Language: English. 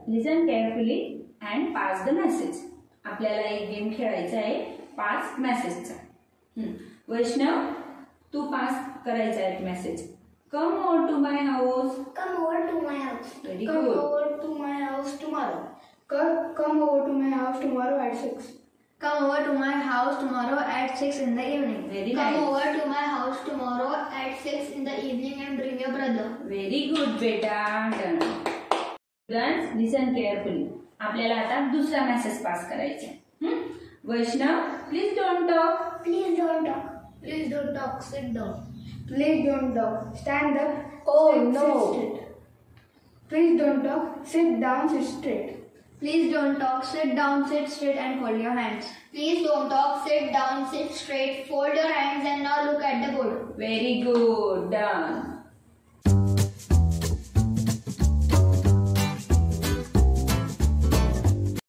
Listen carefully and pass the message. आपल्याला एक game खेळायचा आहे पास मेसेजचा. वैष्णव, तू पास करायचा आहे message. Come over to my house. Come over to my house. Very Come good. over to my house tomorrow. Come over to my house tomorrow at 6. Come over to my house tomorrow at 6 in the evening. Very Come nice. over to my house tomorrow at 6 in the evening and bring your brother. Very good बेटा. Done. Students, listen carefully. आपल्याला आता दुसरा message pass करायचा आहे. Vaishnav, please don't talk. Please don't talk. Please don't talk. Sit down. Please don't talk. Stand up. Oh, sit, no. Sit straight. Please don't talk. Sit down. Sit straight. Please don't talk. Sit down. Sit straight and fold your hands. Please don't talk. Sit down. Sit straight. Fold your hands and now look at the board. Very good. Done.